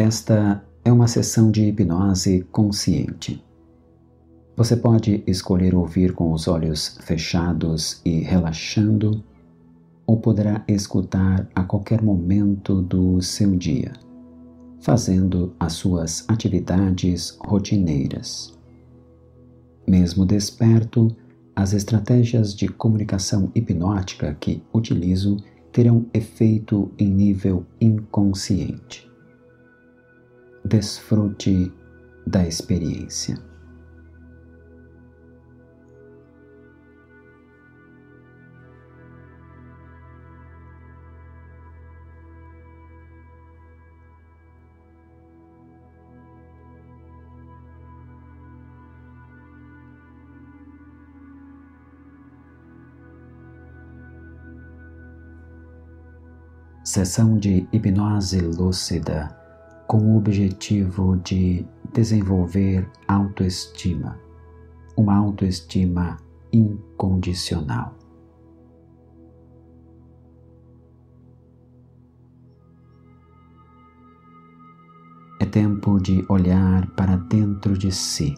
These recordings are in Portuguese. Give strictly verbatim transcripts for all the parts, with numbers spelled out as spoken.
Esta é uma sessão de hipnose consciente. Você pode escolher ouvir com os olhos fechados e relaxando, ou poderá escutar a qualquer momento do seu dia, fazendo as suas atividades rotineiras. Mesmo desperto, as estratégias de comunicação hipnótica que utilizo terão efeito em nível inconsciente. Desfrute da experiência. Sessão de hipnose lúcida com o objetivo de desenvolver autoestima, uma autoestima incondicional. É tempo de olhar para dentro de si,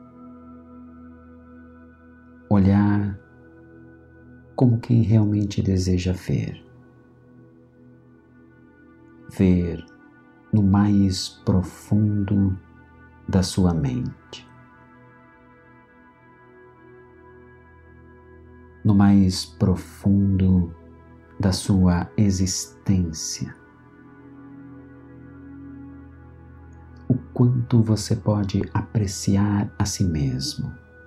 olhar como quem realmente deseja ver. Ver no mais profundo da sua mente, no mais profundo da sua existência. O quanto você pode apreciar a si mesmo,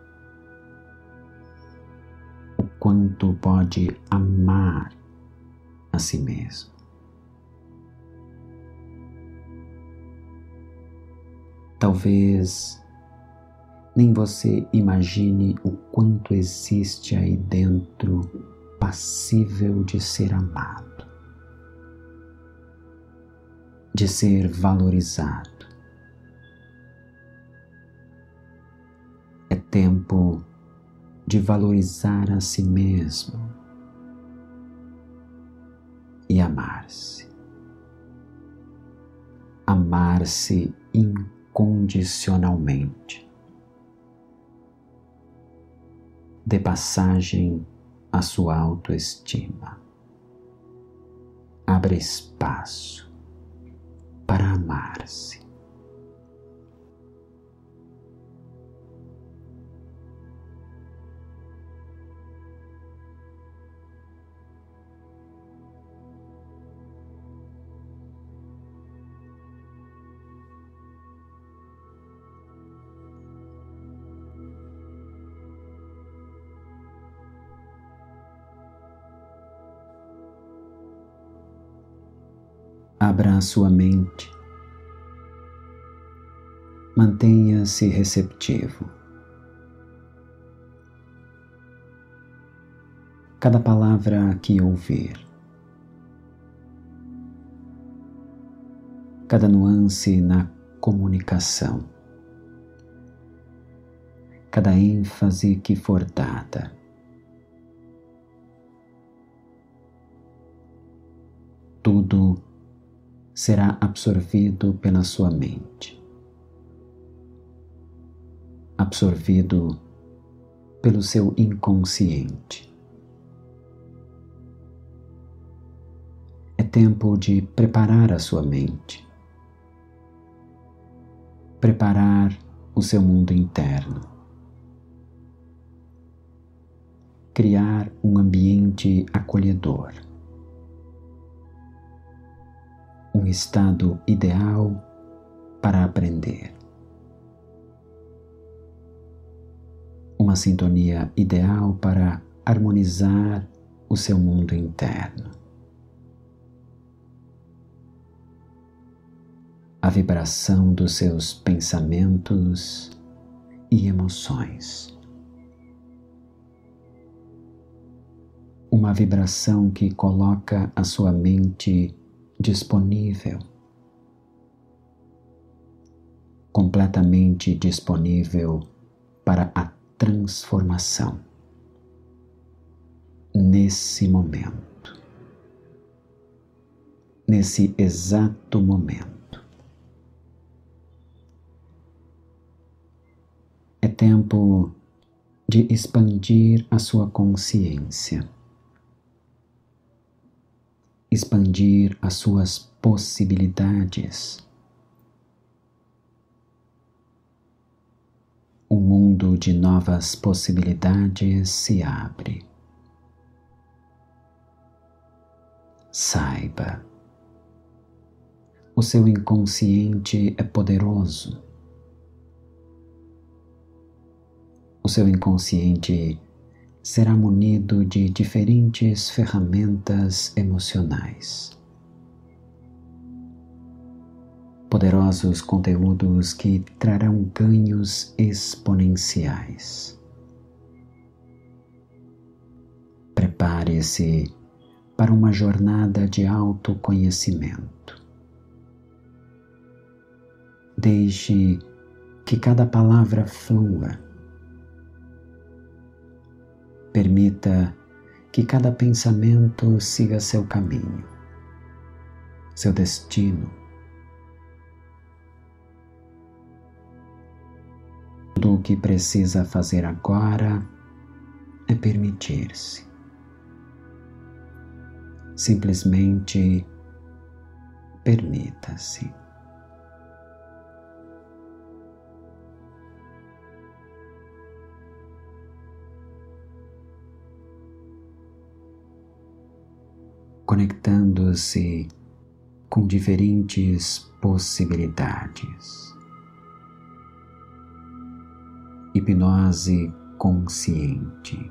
o quanto pode amar a si mesmo. Talvez nem você imagine o quanto existe aí dentro passível de ser amado, de ser valorizado. É tempo de valorizar a si mesmo e amar-se. Amar-se incondicionalmente. Dê passagem à sua autoestima. Abra espaço para amar-se. Abra a sua mente. Mantenha-se receptivo. Cada palavra que ouvir, cada nuance na comunicação, cada ênfase que for dada, tudo será absorvido pela sua mente, absorvido pelo seu inconsciente. É tempo de preparar a sua mente, preparar o seu mundo interno, criar um ambiente acolhedor, um estado ideal para aprender, uma sintonia ideal para harmonizar o seu mundo interno. A vibração dos seus pensamentos e emoções. Uma vibração que coloca a sua mente disponível, completamente disponível para a transformação nesse momento, nesse exato momento. tempo de expandir a sua consciência, expandir as suas possibilidades. Um mundo de novas possibilidades se abre. Saiba, o seu inconsciente é poderoso. O seu inconsciente será munido de diferentes ferramentas emocionais. Poderosos conteúdos que trarão ganhos exponenciais. Prepare-se para uma jornada de autoconhecimento. Deixe que cada palavra flua. Permita que cada pensamento siga seu caminho, seu destino. Tudo o que precisa fazer agora é permitir-se. Simplesmente permita-se. Conectando-se com diferentes possibilidades. Hipnose consciente.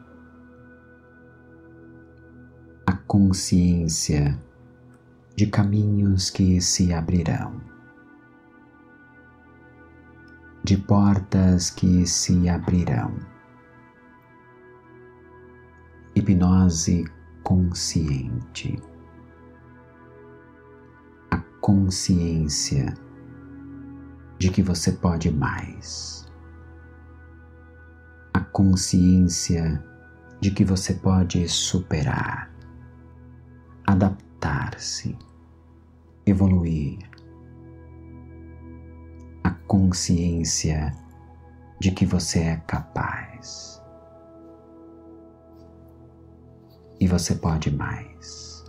A consciência de caminhos que se abrirão, de portas que se abrirão. Hipnose consciente. A consciência de que você pode mais. A consciência de que você pode superar, adaptar-se, evoluir. A consciência de que você é capaz. E você pode mais.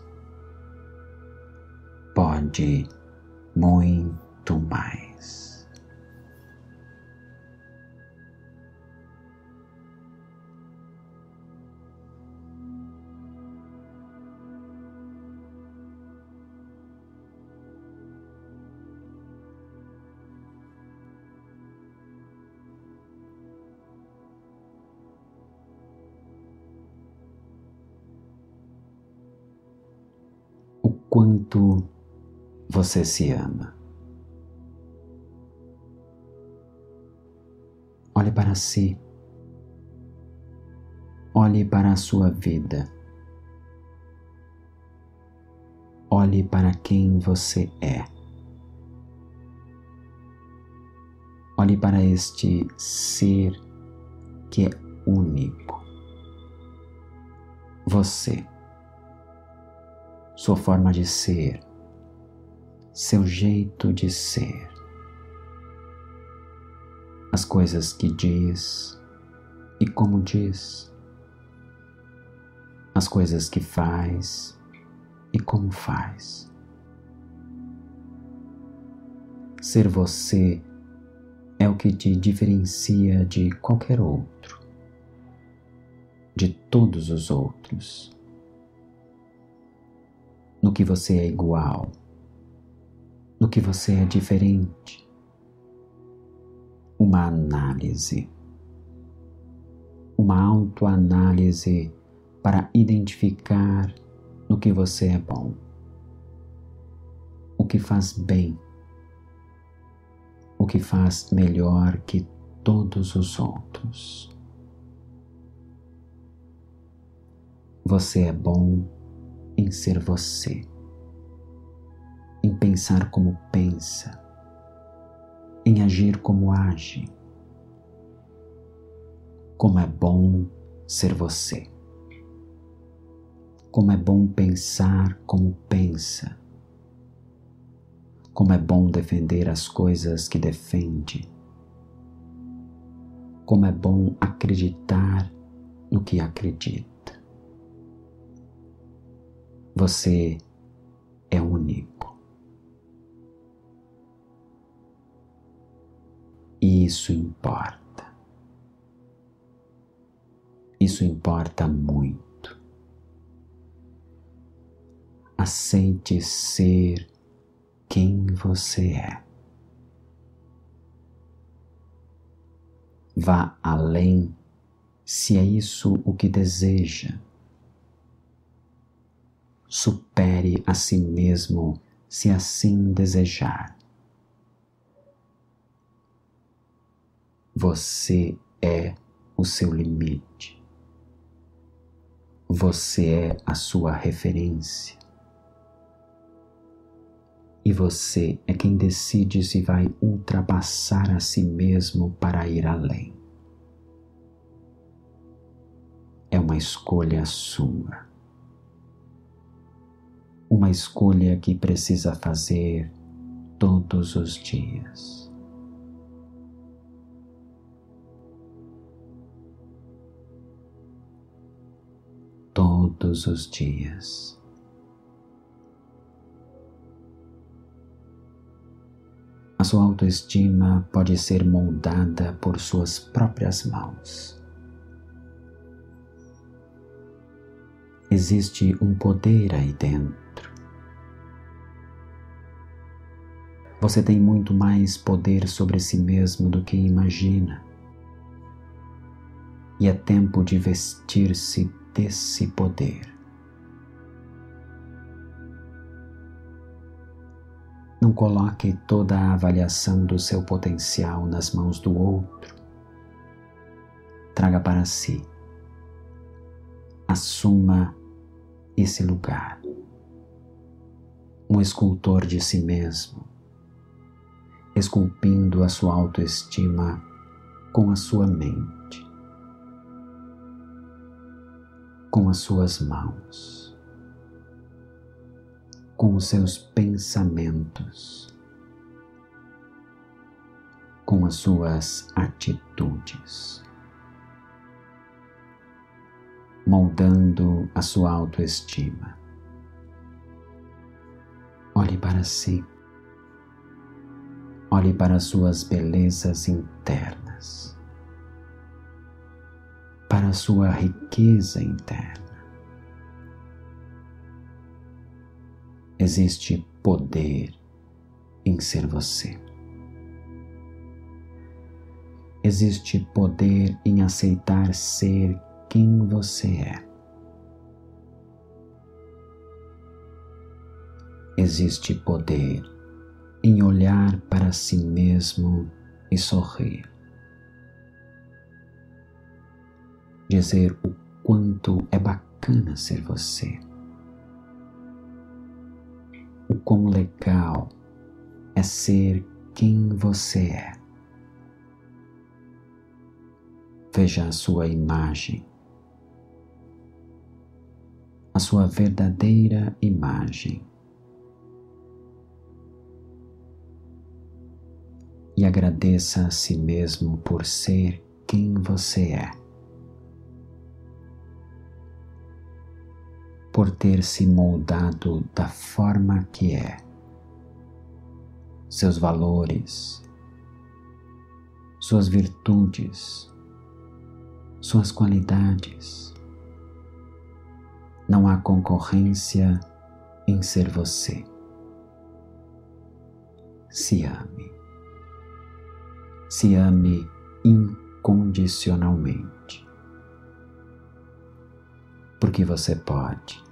Pode muito mais. Quanto você se ama. Olhe para si. Olhe para a sua vida. Olhe para quem você é. Olhe para este ser que é único. Você. Sua forma de ser, seu jeito de ser, as coisas que diz e como diz, as coisas que faz e como faz. Ser você é o que te diferencia de qualquer outro, de todos os outros. No que você é igual, no que você é diferente. Uma análise, uma autoanálise para identificar no que você é bom, o que faz bem, o que faz melhor que todos os outros. Você é bom em ser você, em pensar como pensa, em agir como age. Como é bom ser você. Como é bom pensar como pensa. Como é bom defender as coisas que defende. como é bom acreditar no que acredita. Você é único. E isso importa. Isso importa muito. Aceite ser quem você é. Vá além, se é isso o que deseja. Supere a si mesmo, se assim desejar. Você é o seu limite. Você é a sua referência. E você é quem decide se vai ultrapassar a si mesmo para ir além. É uma escolha sua. Uma escolha que precisa fazer todos os dias. Todos os dias. A sua autoestima pode ser moldada por suas próprias mãos. Existe um poder aí dentro. Você tem muito mais poder sobre si mesmo do que imagina. E é tempo de vestir-se desse poder. Não coloque toda a avaliação do seu potencial nas mãos do outro. Traga para si. Assuma esse lugar. Um escultor de si mesmo, esculpindo a sua autoestima com a sua mente, com as suas mãos, com os seus pensamentos, com as suas atitudes, moldando a sua autoestima. Olhe para si. Olhe para as suas belezas internas, para a sua riqueza interna. Existe poder em ser você. Existe poder em aceitar ser quem você é. Existe poder em olhar para si mesmo e sorrir. Dizer o quanto é bacana ser você. O quão legal é ser quem você é. Veja a sua imagem, a sua verdadeira imagem. E agradeça a si mesmo por ser quem você é. Por ter se moldado da forma que é. Seus valores, suas virtudes, suas qualidades. Não há concorrência em ser você. Se ame. Se ame incondicionalmente. Porque você pode.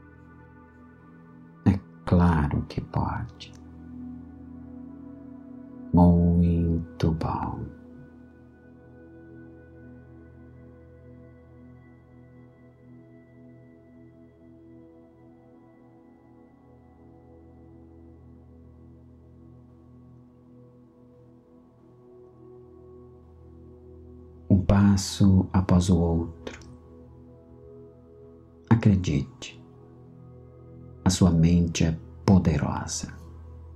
É claro que pode. Muito bom. Um passo após o outro. Acredite, a sua mente é poderosa.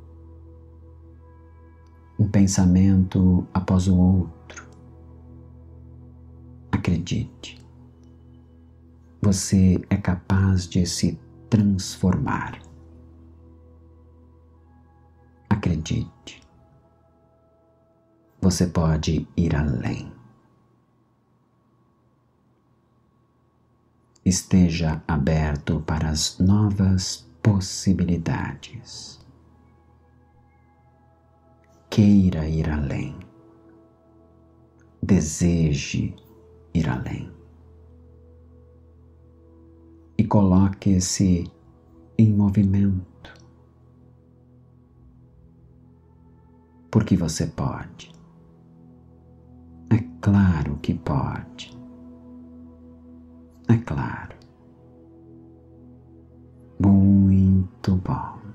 Um pensamento após o outro. Acredite, você é capaz de se transformar. Acredite, você pode ir além. Esteja aberto para as novas possibilidades. Queira ir além. Deseje ir além. E coloque-se em movimento. Porque você pode. É claro que pode. É claro. Muito bom.